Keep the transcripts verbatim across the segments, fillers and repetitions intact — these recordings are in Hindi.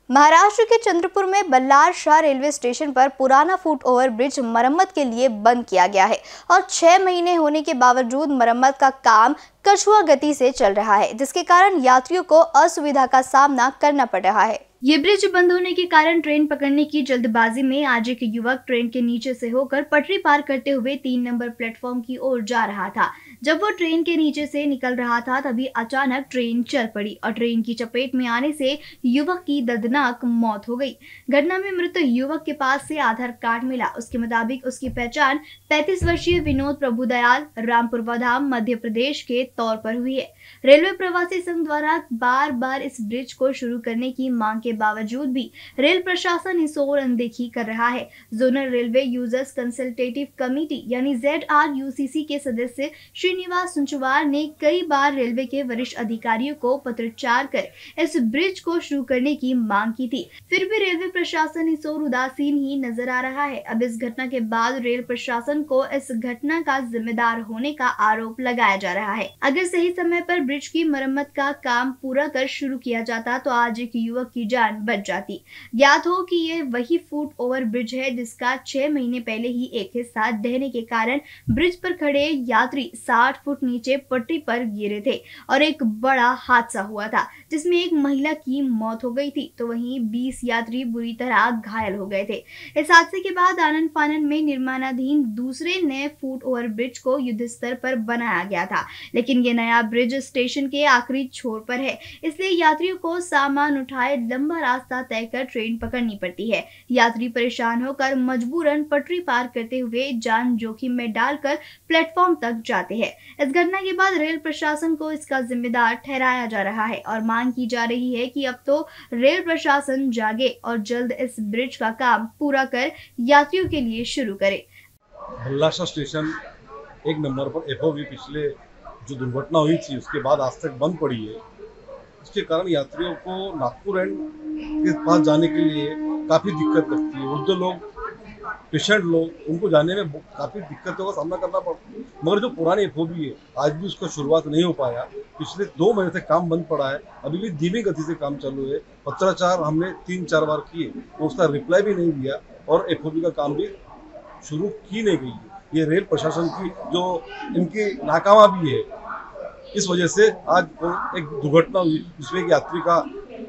महाराष्ट्र के चंद्रपुर में बल्लार शाह रेलवे स्टेशन पर पुराना फुट ओवर ब्रिज मरम्मत के लिए बंद किया गया है और छह महीने होने के बावजूद मरम्मत का काम कछुआ गति से चल रहा है, जिसके कारण यात्रियों को असुविधा का सामना करना पड़ रहा है। ये ब्रिज बंद होने के कारण ट्रेन पकड़ने की जल्दबाजी में आज एक युवक ट्रेन के नीचे से होकर पटरी पार करते हुए तीन नंबर प्लेटफॉर्म की ओर जा रहा था। जब वो ट्रेन के नीचे से निकल रहा था तभी अचानक ट्रेन चल पड़ी और ट्रेन की चपेट में आने से युवक की दर्दनाक मौत हो गई। घटना में मृत युवक के पास से आधार कार्ड मिला। उसके मुताबिक उसकी पहचान पैंतीस वर्षीय विनोद प्रभुदयाल रामपुर वधाम मध्य प्रदेश के तौर पर हुई है। रेलवे प्रवासी संघ द्वारा बार बार इस ब्रिज को शुरू करने की मांग के बावजूद भी रेल प्रशासन इस ओर अनदेखी कर रहा है। Zonal railway users consultative committee यानी Z R U C C के सदस्य श्रीनिवास सुंचवार ने कई बार रेलवे के वरिष्ठ अधिकारियों को पत्रचार कर इस ब्रिज को शुरू करने की मांग की थी, फिर भी रेलवे प्रशासन इस ओर उदासीन ही नजर आ रहा है। अब इस घटना के बाद रेल प्रशासन को इस घटना का जिम्मेदार होने का आरोप लगाया जा रहा है। अगर सही समय पर ब्रिज की मरम्मत का काम पूरा कर शुरू किया जाता तो आज एक युवक की जान बच जाती। ज्ञात हो कि ये वही फुट ओवर ब्रिज है जिसका छह महीने पहले ही एक हिस्सा ढहने के कारण ब्रिज पर खड़े यात्री साठ फुट नीचे पटरी पर गिरे थे और एक बड़ा हादसा हुआ था जिसमें एक महिला की मौत हो गई थी तो वहीं बीस यात्री बुरी तरह घायल हो गए थे। इस हादसे के बाद आनन फानन में निर्माणाधीन दूसरे नए फुट ओवर ब्रिज को युद्ध स्तर पर बनाया गया था, लेकिन ये नया ब्रिज स्टेशन के आखिरी छोर पर है, इसलिए यात्रियों को सामान उठाए लंबा रास्ता तय कर ट्रेन पकड़नी पड़ती है। यात्री परेशान होकर मजबूरन पटरी पार करते हुए जान जोखिम में डालकर प्लेटफॉर्म तक जाते हैं। इस घटना के बाद रेल प्रशासन को इसका जिम्मेदार ठहराया जा रहा है और मांग की जा रही है कि अब तो रेल प्रशासन जागे और जल्द इस ब्रिज का काम पूरा कर यात्रियों के लिए शुरू करे। बल्लार शाह स्टेशन एक नंबर पर एफ ओ वी पिछले जो दुर्घटना हुई थी उसके बाद आज तक बंद पड़ी है। इसके कारण यात्रियों को नागपुर एंड के पास जाने के लिए काफ़ी दिक्कत लगती है। वृद्ध लोग, पेशेंट लोग, उनको जाने में काफ़ी दिक्कतों का सामना करना पड़ता है। मगर जो पुरानी एफ ओ वी है आज भी उसका शुरुआत नहीं हो पाया। पिछले दो महीने से काम बंद पड़ा है, अभी भी धीमी गति से काम चालू है। पत्राचार हमने तीन चार बार किए, उसका रिप्लाई भी नहीं दिया और एफ ओ वी का काम भी शुरू की नहीं गई है। ये रेल प्रशासन की जो इनकी नाकामा भी है, इस वजह से आज एक दुर्घटना हुई जिसमें एक यात्री का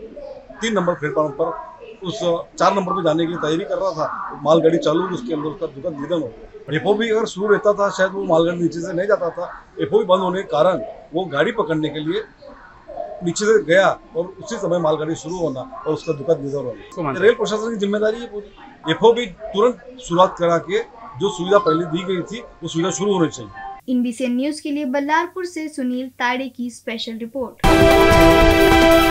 तीन नंबर प्लेटफॉर्म पर उस चार नंबर पर जाने की तैयारी कर रहा था, मालगाड़ी चालू हुई, उसके अंदर उसका दुखद निधन हो गया। एफ ओ वी अगर शुरू रहता था शायद वो मालगाड़ी नीचे से नहीं जाता था। एफ ओ वी बंद होने के कारण वो गाड़ी पकड़ने के लिए नीचे से गया और उसी समय मालगाड़ी शुरू होना और उसका दुखद निधन होना। रेल प्रशासन की जिम्मेदारी है पूरी। एफ ओ वी तुरंत शुरुआत करा के जो सुविधा पहले दी गई थी वो सुविधा शुरू होनी चाहिए। इन बी सी एन न्यूज के लिए बल्लारपुर से सुनील ताड़े की स्पेशल रिपोर्ट।